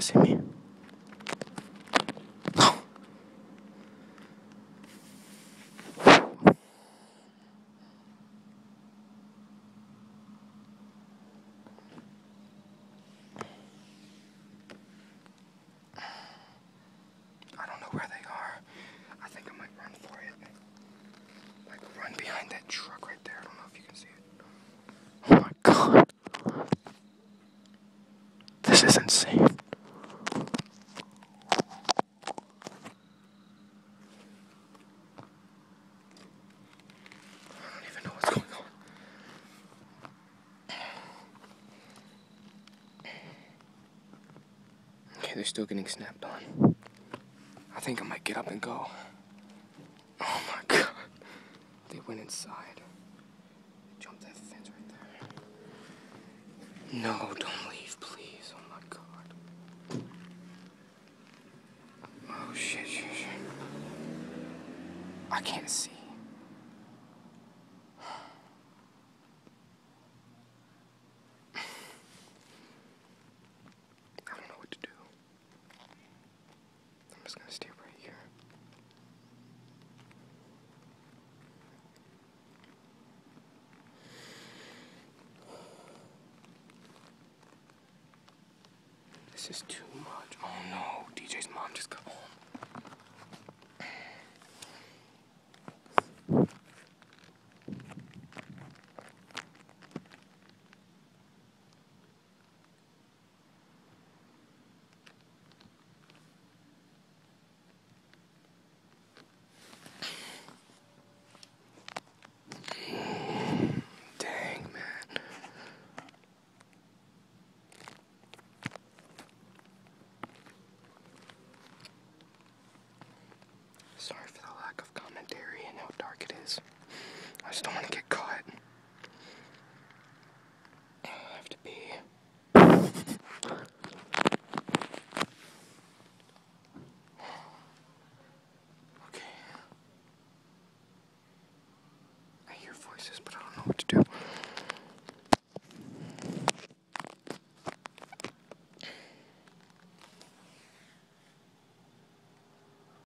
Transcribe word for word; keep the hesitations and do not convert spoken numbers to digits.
see me. I don't know where they are. I think I might run for it. Like, run behind that truck right there. I don't know if you can see it. Oh my god. This is insane. I don't even know what's going on. Okay, they're still getting snapped on. I think I might get up and go. Oh my god. They went inside. They jumped that fence right there. No, don't leave, please. Oh my god. Oh shit, shit, shit. I can't see. I don't know what to do. I'm just gonna stay right here. This is too much. Oh no, D J's mom just got home. Dang, man. Sorry for the lack of commentary and how dark it is. I just don't want to get caught. I have to be. Okay. I hear voices, but I don't know what to do.